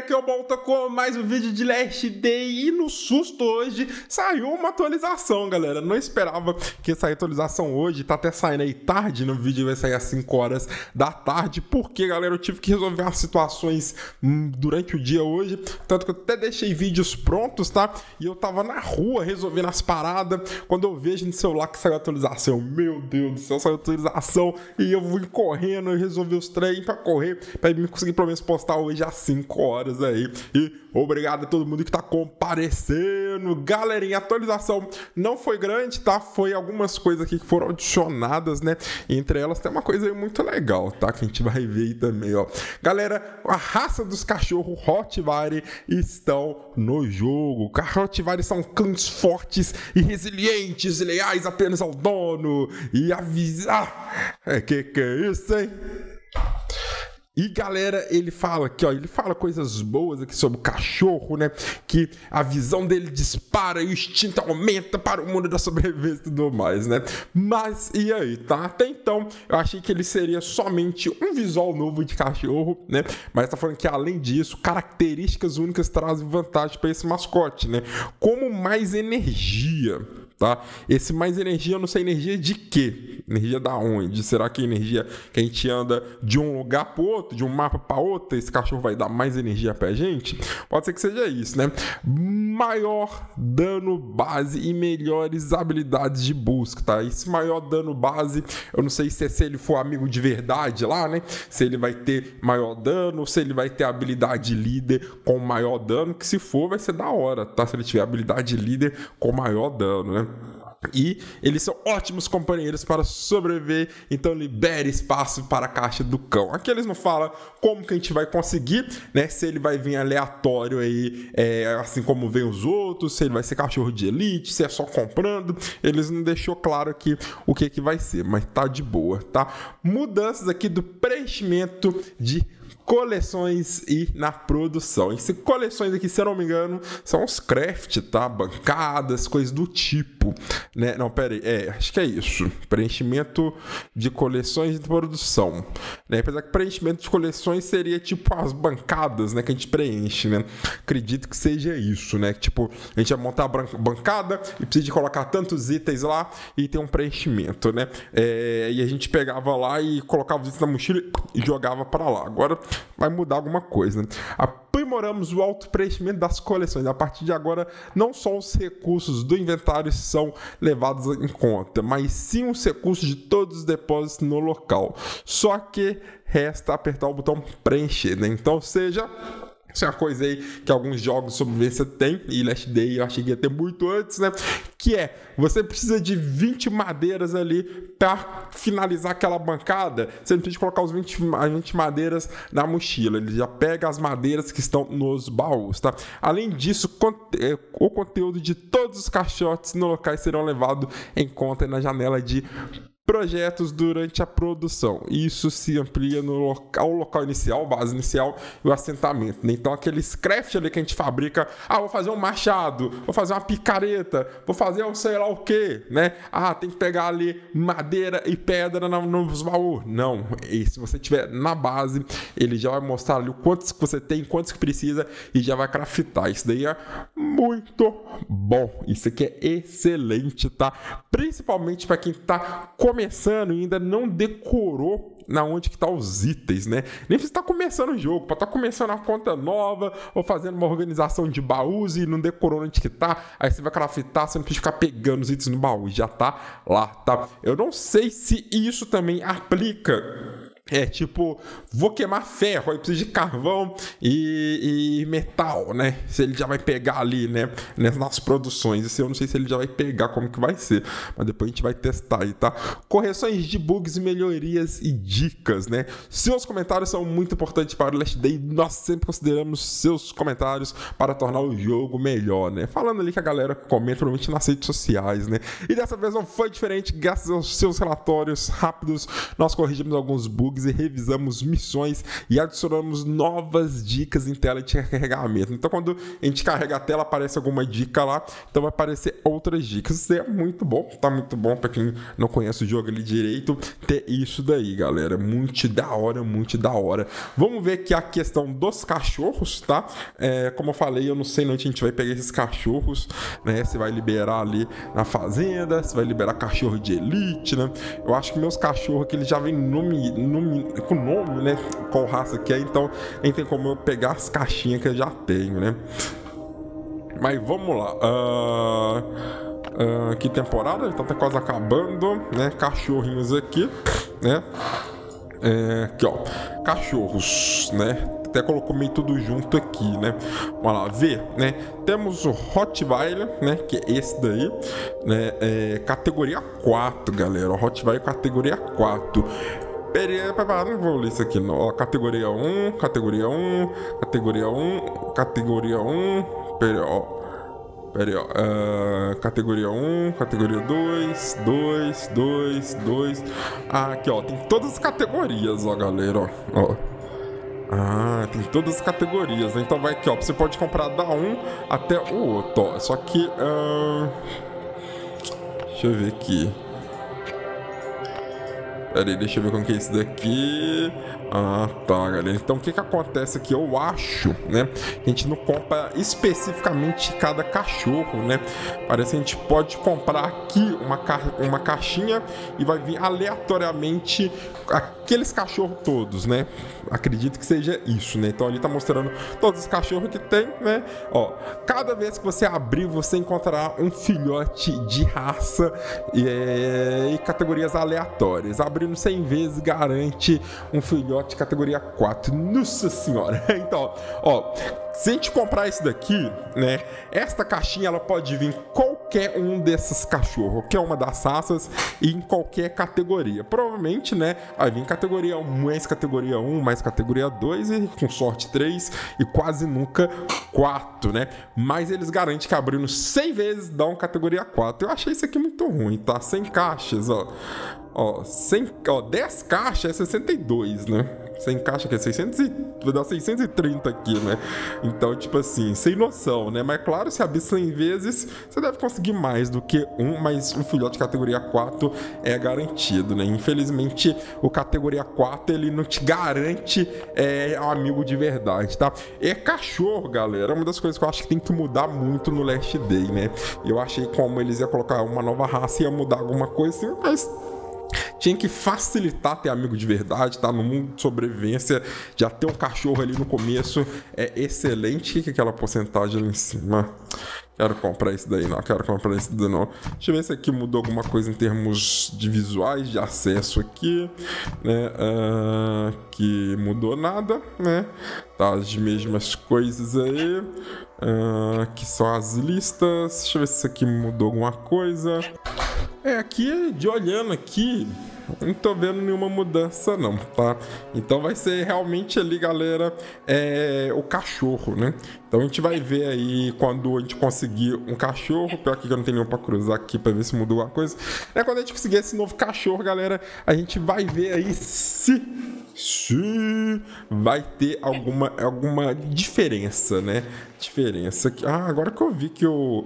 aqui eu volto com mais um vídeo de Last Day e no susto hoje saiu uma atualização, galera. Não esperava que saia atualização hoje, tá até saindo aí tarde, no vídeo vai sair às 5 horas da tarde, porque, galera, eu tive que resolver umas situações durante o dia hoje, tanto que eu até deixei vídeos prontos, tá? E eu tava na rua resolvendo as paradas, quando eu vejo no celular que saiu a atualização, meu Deus do céu, saiu a atualização, e eu fui correndo, eu resolvi os trem pra correr, pra me conseguir pelo menos postar hoje às 5 horas aí. E obrigado a todo mundo que tá comparecendo. Galerinha, a atualização não foi grande, tá? Foi algumas coisas aqui que foram adicionadas, né? Entre elas tem uma coisa aí muito legal, tá? Que a gente vai ver aí também, ó. Galera, a raça dos cachorros Rottweiler estão no jogo. Rottweiler são cães fortes e resilientes, leais apenas ao dono. E avisar. Que é isso, hein? E, galera, ele fala aqui, ó, ele fala coisas boas aqui sobre o cachorro, né? Que a visão dele dispara e o instinto aumenta para o mundo da sobrevivência e tudo mais, né? Mas, e aí, tá? Até então, eu achei que ele seria somente um visual novo de cachorro, né? Mas tá falando que, além disso, características únicas trazem vantagem para esse mascote, né? Como mais energia. Tá? Esse mais energia, eu não sei energia de quê? Energia da onde? Será que é energia que a gente anda de um lugar para o outro, de um mapa para outro, esse cachorro vai dar mais energia pra gente? Pode ser que seja isso, né? Maior dano base e melhores habilidades de busca, tá? Esse maior dano base, eu não sei se ele for amigo de verdade lá, né? Se ele vai ter maior dano, se ele vai ter habilidade líder com maior dano, que se for vai ser da hora, tá? Se ele tiver habilidade líder com maior dano, né? E eles são ótimos companheiros para sobreviver, então libere espaço para a caixa do cão. Aqui eles não falam como que a gente vai conseguir, né? Se ele vai vir aleatório aí, assim como vem os outros, se ele vai ser cachorro de elite, se é só comprando. Eles não deixou claro aqui o que vai ser, mas tá de boa, tá? Mudanças aqui do preenchimento de coleções e na produção. Esse coleções aqui, se eu não me engano, são os craft, tá? Bancadas, coisas do tipo, né? Não, pera aí. Acho que é isso. Preenchimento de coleções de produção, né? Apesar que preenchimento de coleções seria tipo as bancadas, né? Que a gente preenche, né? Acredito que seja isso, né? Tipo, a gente vai montar a bancada e precisa de colocar tantos itens lá e tem um preenchimento, né? E a gente pegava lá e colocava os itens na mochila e jogava para lá. Agora vai mudar alguma coisa, né? Aprimoramos o auto-preenchimento das coleções. A partir de agora, não só os recursos do inventário são levados em conta, mas sim os recursos de todos os depósitos no local. Só que resta apertar o botão preencher, né? Então, seja... Isso é uma coisa aí que alguns jogos de sobrevivência tem, e Last Day eu achei que ia ter muito antes, né? Que é, você precisa de 20 madeiras ali para finalizar aquela bancada. Você não precisa colocar as 20 madeiras na mochila, ele já pega as madeiras que estão nos baús, tá? Além disso, o conteúdo de todos os caixotes no local serão levados em conta na janela de projetos durante a produção. Isso se amplia no local inicial, base inicial e o assentamento, né? Então aqueles craft ali que a gente fabrica, vou fazer um machado, vou fazer uma picareta, vou fazer um sei lá o que, né? Tem que pegar ali madeira e pedra nos baús. Não, e se você tiver na base, ele já vai mostrar ali o quantos que você tem, quantos que precisa e já vai craftar. Isso daí é muito bom. Isso aqui é excelente, tá? Principalmente para quem tá começando e ainda não decorou na onde que tá os itens, né? Nem se tá começando o jogo, para tá começando a conta nova ou fazendo uma organização de baús e não decorou onde que tá, aí você vai craftar, você não precisa ficar pegando os itens no baú, já tá lá, tá? Eu não sei se isso também aplica. Tipo, vou queimar ferro, aí precisa de carvão e metal, né? Se ele já vai pegar ali, né? Nas produções. Isso eu não sei se ele já vai pegar, como que vai ser. Mas depois a gente vai testar aí, tá? Correções de bugs, melhorias e dicas, né? Seus comentários são muito importantes para o Last Day. Nós sempre consideramos seus comentários para tornar o jogo melhor, né? Falando ali que a galera comenta, provavelmente nas redes sociais, né? E dessa vez não foi diferente. Graças aos seus relatórios rápidos, nós corrigimos alguns bugs bugs e revisamos missões e adicionamos novas dicas em tela de carregamento. Então quando a gente carrega a tela, aparece alguma dica lá, então vai aparecer outras dicas. Isso é muito bom, tá muito bom pra quem não conhece o jogo ali direito, ter isso daí, galera. Muito da hora, muito da hora. Vamos ver aqui a questão dos cachorros, tá? Como eu falei, eu não sei onde a gente vai pegar esses cachorros, né? Se vai liberar ali na fazenda, se vai liberar cachorro de elite, né? Eu acho que meus cachorros aqui, eles já vêm com nome, né? Qual raça que é, então nem tem como eu pegar as caixinhas que eu já tenho, né? Mas vamos lá. Que temporada? Tá até quase acabando, né? Cachorrinhos aqui, né? Aqui, ó. Cachorros, né? Até colocou meio tudo junto aqui, né? Vamos lá, ver, né? Temos o Rottweiler, né? Que é esse daí, né? Categoria 4, galera. O Rottweiler categoria 4. Não vou ler isso aqui, não. Ó, categoria 1, categoria 1, categoria 1, categoria 1. Pera aí, ó. Categoria 1, categoria 2, 2, 2, 2. Aqui, ó. Tem todas as categorias, ó, galera, ó. Tem todas as categorias, né? Então vai aqui, ó. Você pode comprar da 1 até o outro, ó. Só que. Deixa eu ver aqui. Pera aí, deixa eu ver como que é isso daqui. Tá, galera. Então, o que acontece aqui? Eu acho, né? A gente não compra especificamente cada cachorro, né? Parece que a gente pode comprar aqui uma caixinha e vai vir aleatoriamente aqueles cachorros todos, né? Acredito que seja isso, né? Então, ali tá mostrando todos os cachorros que tem, né? Ó, cada vez que você abrir, você encontrará um filhote de raça e categorias aleatórias. Abrindo 100 vezes, garante um filhote de categoria 4. Nossa senhora! Então, ó, se a gente comprar esse daqui, né? Esta caixinha, ela pode vir qualquer um desses cachorros, qualquer uma das raças e em qualquer categoria. Provavelmente, né? Vai vir categoria 1, mais categoria 1, mais categoria 2 e com sorte 3 e quase nunca 4, né? Mas eles garantem que abrindo 100 vezes dão categoria 4. Eu achei isso aqui muito ruim, tá? 100 caixas, ó. 10 caixas é 62, né? 100 caixas que é 600 vai dar 630 aqui, né? Então, tipo assim, sem noção, né? Mas claro, se abrir 100 vezes, você deve conseguir mais do que mas um filhote de categoria 4 é garantido, né? Infelizmente, o categoria 4, ele não te garante um amigo de verdade, tá? Cachorro, galera, é uma das coisas que eu acho que tem que mudar muito no Last Day, né? Eu achei como eles iam colocar uma nova raça e ia mudar alguma coisa assim, mas tinha que facilitar ter amigo de verdade, tá? No mundo de sobrevivência, já ter um cachorro ali no começo é excelente. O que é aquela porcentagem ali em cima? Quero comprar esse daí, não. Quero comprar esse daí, não. Deixa eu ver se aqui mudou alguma coisa em termos de visuais, de acesso aqui, né? Que mudou nada, né? Tá, as mesmas coisas aí. Que são as listas. Deixa eu ver se isso aqui mudou alguma coisa. Aqui, de olhando aqui, não tô vendo nenhuma mudança não, tá? Então vai ser realmente ali, galera, o cachorro, né? Então a gente vai ver aí quando a gente conseguir um cachorro. Pior que eu não tenho nenhum pra cruzar aqui pra ver se mudou alguma coisa. Quando a gente conseguir esse novo cachorro, galera, a gente vai ver aí se vai ter alguma diferença, né? Diferença que agora que eu vi que o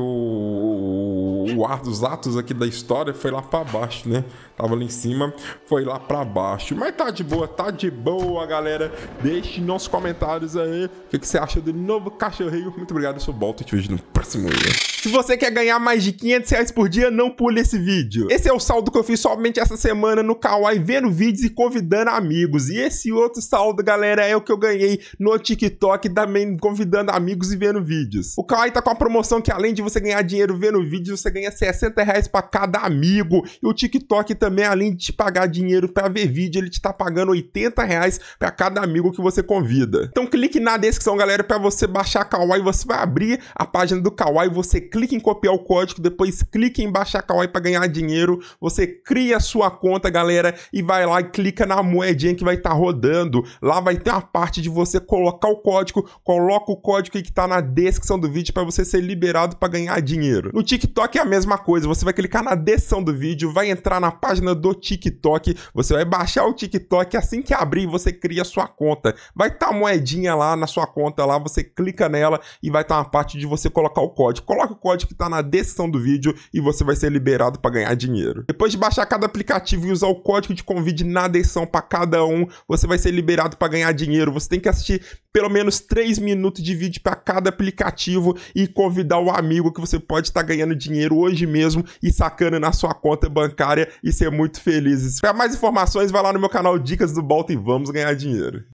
ar dos atos aqui da história foi lá pra baixo, né? Tava lá em cima, foi lá pra baixo. Mas tá de boa, galera. Deixe nos comentários aí o que você acha do novo cachorrinho. Muito obrigado, eu sou o Balto e te vejo no próximo vídeo. Se você quer ganhar mais de R$500 por dia, não pule esse vídeo. Esse é o saldo que eu fiz somente essa semana no Kawaii, vendo vídeos e convidando amigos. E esse outro saldo, galera, é o que eu ganhei no TikTok, também convidando amigos e vendo vídeos. O Kawaii tá com a promoção que, além de você ganhar dinheiro vendo vídeos, você ganha R$60 pra cada amigo. E o TikTok também, além de te pagar dinheiro pra ver vídeo, ele te tá pagando R$80 pra cada amigo que você convida. Então clique na descrição, galera, pra você baixar Kawaii. Você vai abrir a página do Kawaii, você clica em copiar o código, depois clica em baixar Kawaii para ganhar dinheiro, você cria a sua conta, galera, e vai lá e clica na moedinha que vai estar rodando. Lá vai ter uma parte de você colocar o código, coloca o código aí que tá na descrição do vídeo para você ser liberado para ganhar dinheiro. No TikTok é a mesma coisa, você vai clicar na descrição do vídeo, vai entrar na página do TikTok, você vai baixar o TikTok, assim que abrir você cria a sua conta. Vai estar a moedinha lá na sua conta, lá você clica nela e vai estar uma parte de você colocar o código. Coloca o código que está na descrição do vídeo e você vai ser liberado para ganhar dinheiro. Depois de baixar cada aplicativo e usar o código de convite na descrição para cada um, você vai ser liberado para ganhar dinheiro. Você tem que assistir pelo menos 3 minutos de vídeo para cada aplicativo e convidar o amigo que você pode estar ganhando dinheiro hoje mesmo e sacando na sua conta bancária e ser muito feliz. Para mais informações, vai lá no meu canal Dicas do Balta e vamos ganhar dinheiro.